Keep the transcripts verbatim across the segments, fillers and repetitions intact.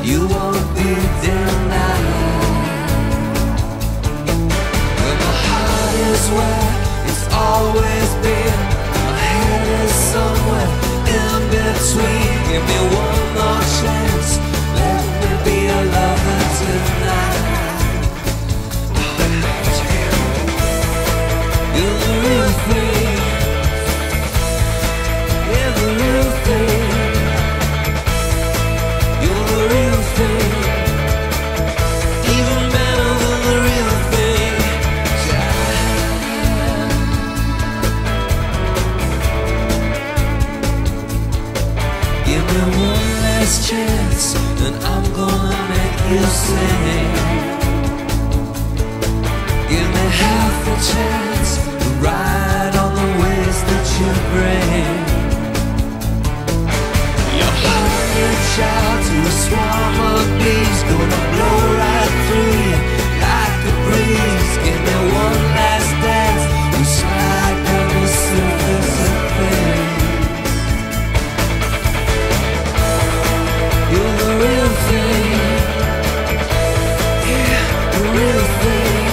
you won't be denied. Well, my heart is where it's always been. My head is somewhere in between. Give me one more chance, let me be a lover tonight. You're the real thing. You're the real thing. You're the real thing. Even better than the real thing. Give me one last chance, and I'm gonna make you sing. Give me half a chance to ride on the waves that you bring. Your hungry child to a swarm of bees, gonna blow right through you like a breeze. Give me one last dance, we slide down the surface of things. You're the real thing. Yeah, the real thing.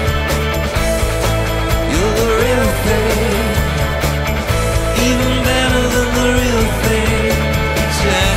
You're the real thing. Even better than the real thing. Yeah.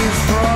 is from.